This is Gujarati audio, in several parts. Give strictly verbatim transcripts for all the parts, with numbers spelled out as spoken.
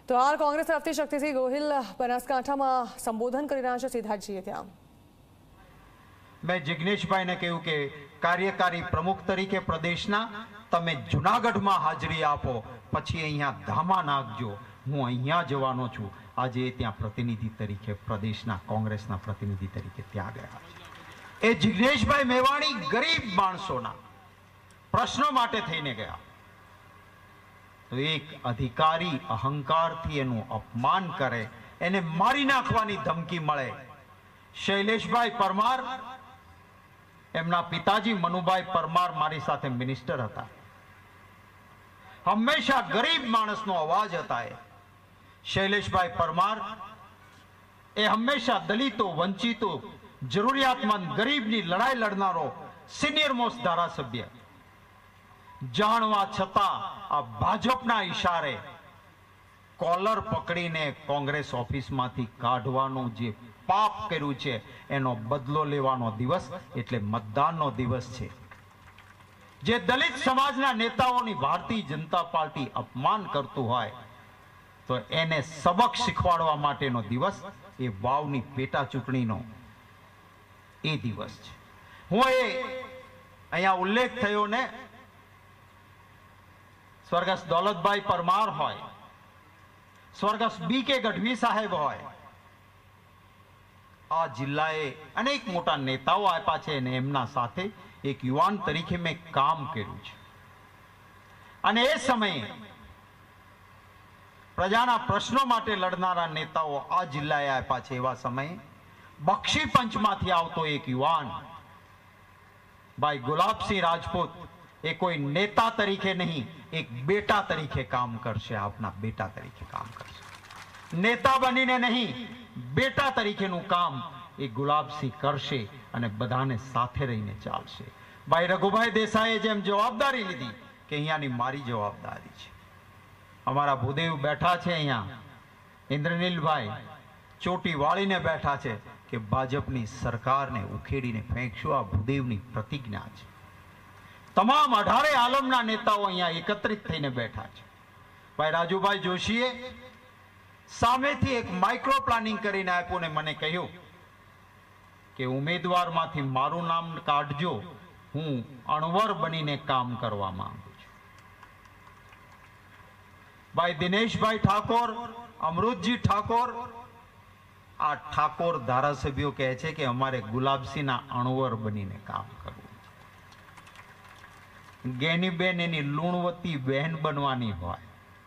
તો હાલ કોંગ્રેસ તરફથી શક્તિસિંહ ગોહિલ બનાસકાંઠામાં સંબોધન કરી રહ્યા છે। સિદ્ધાર્થજીએ ત્યાં મેં જિગ્નેશભાઈને કહ્યું કે કાર્યકારી પ્રમુખ તરીકે પ્રદેશના તમે જુનાગઢમાં હાજરી આપો, પછી અહીંયા ધામા નાખજો, હું અહીંયા જવાનો છું। આજે ત્યાં પ્રતિનિધિ તરીકે પ્રદેશના કોંગ્રેસના પ્રતિનિધિ તરીકે ત્યાં ગયા છે। એ જિગ્નેશભાઈ મેવાણી ગરીબ માણસોના પ્રશ્નો માટે થઈને ગયા, તો એક અધિકારી અહંકારથી એનું અપમાન કરે, એને મારી નાખવાની ધમકી મળે। શૈલેષભાઈ પરમાર, એમના પિતાજી મનુભાઈ પરમાર મારી સાથે મિનિસ્ટર હતા, હંમેશા ગરીબ માણસનો અવાજ હતા। એ શૈલેષભાઈ પરમાર એ હંમેશા દલિતો, વંચિતો, જરૂરિયાતમંદ, ગરીબની લડાઈ લડનારો સિનિયર મોસ્ટ ધારાસભ્ય, જાણવા છતાં આ ભાજપના ઈશારે કોલર પકડીને કોંગ્રેસ ઓફિસમાંથી કાઢવાનું જે પાપ કર્યું છે, એનો બદલો લેવાનો દિવસ એટલે મતદાનનો દિવસ છે। જે દલિત સમાજના નેતાઓની ભારતીય જનતા પાર્ટી અપમાન કરતું હોય તો એને સબક શીખવાડવા માટેનો દિવસ એ વાવની પેટા ચૂંટણીનો એ દિવસ છે। હું એ અહીંયા ઉલ્લેખ થયો ને, સ્વર્ગસ્થ દોલતભાઈ પરમાર હોય, સ્વર્ગસ્થ બી કે ગઢવી સાહેબ હોય, આ જિલ્લાએ અનેક મોટા નેતાઓ આપ્યા છે અને એમના સાથે એક યુવાન તરીકે મેં કામ કર્યું છે। અને એ સમયે પ્રજાના પ્રશ્નો માટે લડનારા નેતાઓ આ જિલ્લાએ આપ્યા છે। એવા સમયે બક્ષી પંચમાંથી આવતો એક યુવાન ભાઈ ગુલાબસિંહ રાજપૂત એ કોઈ નેતા તરીકે નહીં, એક બેટા તરીકે કામ કરશે, આપના બેટા તરીકે કામ કરશે। નેતા બનીને નહીં, બેટા તરીકેનું કામ એ ગુલાબસિંહ કરશે અને બધાને સાથે રહીને ચાલશે। ભાઈ રઘુભાઈ દેસાઈએ જેમ જવાબદારી લીધી કે અહીંયાની મારી જવાબદારી છે। અમારા ભૂદેવ બેઠા છે અહીંયા, ઇન્દ્રનીલભાઈ ચોટી વાળીને બેઠા છે કે ભાજપની સરકારને ઉખેડીને ફેંકશું, આ ભૂદેવની પ્રતિજ્ઞા છે। તમામ અઢારે આલમના નેતાઓ અહીંયા એકત્રિત થઈને બેઠા છે। ભાઈ રાજુભાઈ જોશીએ સામેથી એક માઇક્રો પ્લાનિંગ કરીને આપ્યું ને મને કહ્યું કે ઉમેદવારમાંથી મારું નામ કાઢજો, હું અણવર બનીને કામ કરવા માંગુ છું। ભાઈ દિનેશભાઈ ઠાકોર, અમૃતજી ઠાકોર, આ ઠાકોર ધારાસભ્યો કહે છે કે અમારે ગુલાબસિંહના અણવર બનીને કામ કરવું। ગેનીબેન એની લુણવતી બહેન બનવાની હોય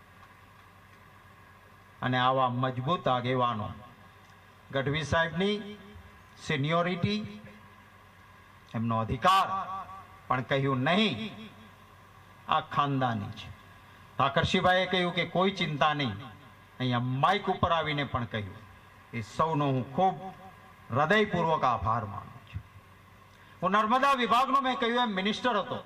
અને આવા મજબૂત આગેવાનો, ગઢવી સાહેબની સિનિયોરિટી, એમનો અધિકાર, પણ કહ્યું નહીં આ ખાનદાની છે। ઠાકરશીભાઈએ કહ્યું કે કોઈ ચિંતા નહીં, અહીંયા માઇક ઉપર આવીને પણ કહ્યું, એ સૌનો હું ખૂબ હૃદયપૂર્વક આભાર માનું છું। હું નર્મદા વિભાગનો મેં કહ્યું એમ મિનિસ્ટર હતો।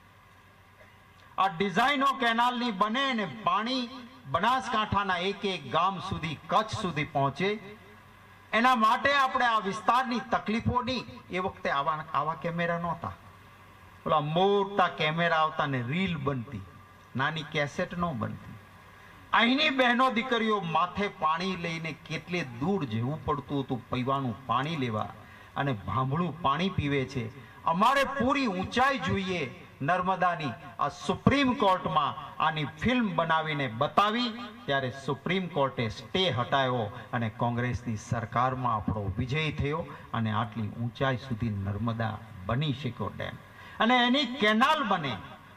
આ ડિઝાઇનો કેનાલની બને અને પાણી બનાસકાંઠાના એક એક ગામ સુધી, કચ્છ સુધી પહોંચે, એના માટે આપણે આ વિસ્તારની તકલીફોની, એ વખતે આવા આવા કેમેરા નહોતા, ઓલા મોટા કેમેરા આવતા ને રીલ બનતી, નાની કેસેટ ન બનતી। અહીંની બહેનો દીકરીઓ માથે પાણી લઈને કેટલે દૂર જવું પડતું હતું પીવાનું પાણી લેવા, અને ભાંભળું પાણી પીવે છે। અમારે પૂરી ઊંચાઈ જોઈએ નર્મદાની। આ સુપ્રીમ કોર્ટમાં આની ફિલ્મ બનાવીને બતાવી ત્યારે સુપ્રીમ કોર્ટે સ્ટે હટાવ્યો અને કોંગ્રેસની સરકારમાં આપણો વિજય થયો અને આટલી ઊંચાઈ સુધી નર્મદા બની શક્યો ડેમ। અને એની કેનાલ બને,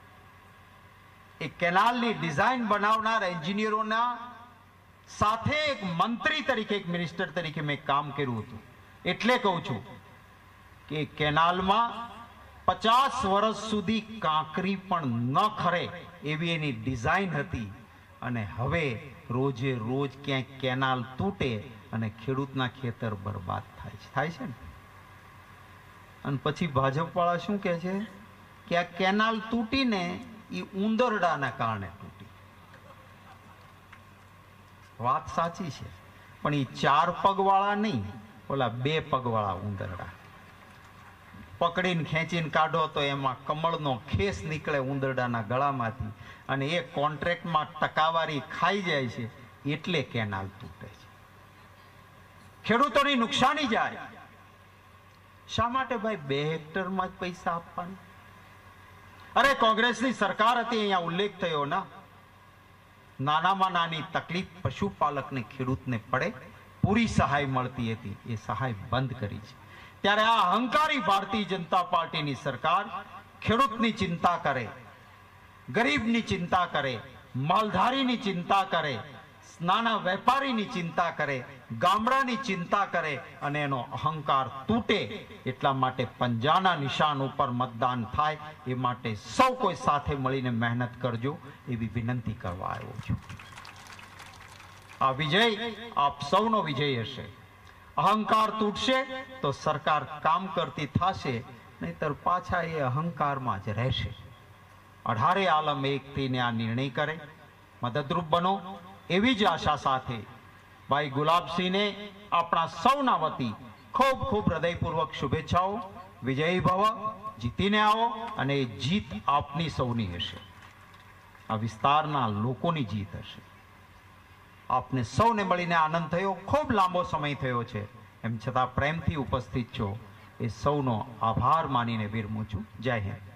એ કેનાલની ડિઝાઇન બનાવનાર એન્જિનિયરોના સાથે એક મંત્રી તરીકે, એક મિનિસ્ટર તરીકે મેં કામ કર્યું હતું। એટલે કહું છું કે કેનાલમાં પચાસ વર્ષ સુધી કાંકરી પણ ન ખરે એવી એની ડિઝાઇન હતી। અને હવે રોજે રોજ ક્યાંક કેનાલ તૂટે અને ખેડૂતના ખેતર બરબાદ થાય છે થાય છે ને। અને પછી ભાજપવાળા શું કહે છે કે આ કેનાલ તૂટીને એ ઉંદરડાના કારણે તૂટી। વાત સાચી છે, પણ એ ચાર પગવાળા નહીં, ઓલા બે પગવાળા ઉંદરડા પકડીને ખેંચીને કાઢો તો એમાં કમળનો ખેસ નીકળે ઉંદરડાના ગળામાંથી, અને એ કોન્ટ્રાક્ટમાં ટકાવારી ખાઈ જાય છે। એટલે કેનાલ તૂટે છે, ખેડૂતોની નુકસાની જાય. શા માટે ભાઈ બે હેક્ટરમાં જ પૈસા આપવાના? અરે કોંગ્રેસની સરકાર હતી, અહીંયા ઉલ્લેખ થયો ના, નાનામાં નાની તકલીફ પશુપાલકને ખેડૂતને પડે પૂરી સહાય મળતી હતી, એ સહાય બંધ કરી છે. ત્યારે આ અહંકારી ભારતીય જનતા પાર્ટીની સરકાર ખેડૂતની ચિંતા કરે, ગરીબની ચિંતા કરે, માલધારીની ચિંતા કરે, નાના વેપારીની ચિંતા કરે, ગામડાની ચિંતા કરે અને એનો અહંકાર તૂટે એટલા માટે પંજાના નિશાન ઉપર મતદાન થાય એ માટે સૌ કોઈ સાથે મળીને મહેનત કરજો એવી વિનંતી કરવા આવ્યો છું. આ વિજય આપ સૌનો વિજય હશે. અહંકાર તૂટશે તો સરકાર કામ કરતી થશે, નહીતર પાછા એ અહંકારમાં જ રહેશે. અઢારે આલમ એક થઈને આ નિર્ણય કરે, મદદરૂપ બનો એવી જ આશા સાથે ભાઈ ગુલાબસિંહને આપણા સૌના વતી ખૂબ ખૂબ હૃદયપૂર્વક શુભેચ્છાઓ. વિજયી ભવ, જીતીને આવો અને એ જીત આપની સૌની હશે, આ વિસ્તારના લોકોની જીત હશે. આપને સૌને મળીને આનંદ થયો, ખૂબ લાંબો સમય થયો છે, એમ છતાં પ્રેમથી ઉપસ્થિત છો એ સૌનો આભાર માનીને વિરમું છું. જય હિન્દ.